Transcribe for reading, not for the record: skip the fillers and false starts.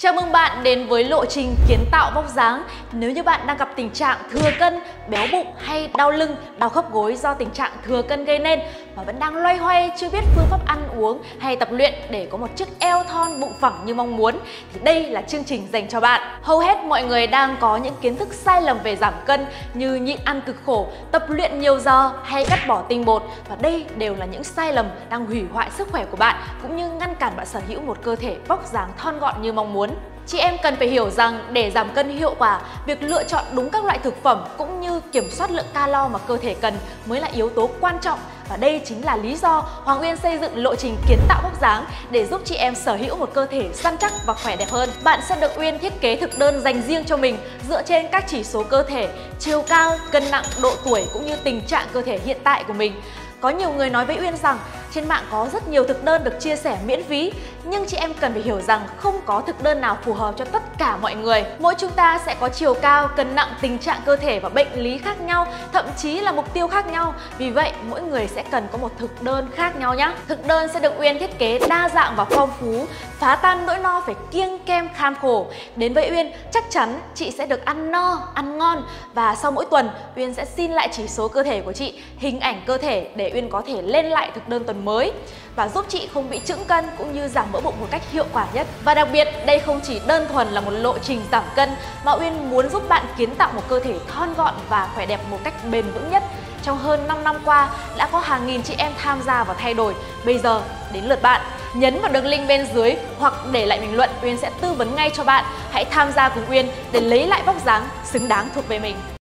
Chào mừng bạn đến với lộ trình kiến tạo vóc dáng. Nếu như bạn đang gặp tình trạng thừa cân, béo bụng hay đau lưng, đau khớp gối do tình trạng thừa cân gây nên mà vẫn đang loay hoay chưa biết phương pháp ăn uống hay tập luyện để có một chiếc eo thon bụng phẳng như mong muốn thì đây là chương trình dành cho bạn. Hầu hết mọi người đang có những kiến thức sai lầm về giảm cân như nhịn ăn cực khổ, tập luyện nhiều giờ hay cắt bỏ tinh bột, và đây đều là những sai lầm đang hủy hoại sức khỏe của bạn cũng như ngăn cản bạn sở hữu một cơ thể vóc dáng thon gọn như mong muốn. Chị em cần phải hiểu rằng để giảm cân hiệu quả, việc lựa chọn đúng các loại thực phẩm cũng như kiểm soát lượng calo mà cơ thể cần mới là yếu tố quan trọng. Và đây chính là lý do Hoàng Uyên xây dựng lộ trình kiến tạo vóc dáng để giúp chị em sở hữu một cơ thể săn chắc và khỏe đẹp hơn. Bạn sẽ được Uyên thiết kế thực đơn dành riêng cho mình dựa trên các chỉ số cơ thể, chiều cao, cân nặng, độ tuổi cũng như tình trạng cơ thể hiện tại của mình. Có nhiều người nói với Uyên rằng trên mạng có rất nhiều thực đơn được chia sẻ miễn phí, nhưng chị em cần phải hiểu rằng không có thực đơn nào phù hợp cho tất cả mọi người. Mỗi chúng ta sẽ có chiều cao, cân nặng, tình trạng cơ thể và bệnh lý khác nhau, thậm chí là mục tiêu khác nhau. Vì vậy, mỗi người sẽ cần có một thực đơn khác nhau nhé. Thực đơn sẽ được Uyên thiết kế đa dạng và phong phú, phá tan nỗi no phải kiêng kem kham khổ. Đến với Uyên, chắc chắn chị sẽ được ăn no, ăn ngon. Và sau mỗi tuần, Uyên sẽ xin lại chỉ số cơ thể của chị, hình ảnh cơ thể để Uyên có thể lên lại thực đơn tuần mới và giúp chị không bị chững cân cũng như giảm mỡ bụng một cách hiệu quả nhất. Và đặc biệt, đây không chỉ đơn thuần là một lộ trình giảm cân mà Uyên muốn giúp bạn kiến tạo một cơ thể thon gọn và khỏe đẹp một cách bền vững nhất. Trong hơn 5 năm qua, đã có hàng nghìn chị em tham gia và thay đổi. Bây giờ, đến lượt bạn. Nhấn vào đường link bên dưới hoặc để lại bình luận, Uyên sẽ tư vấn ngay cho bạn. Hãy tham gia cùng Uyên để lấy lại vóc dáng xứng đáng thuộc về mình.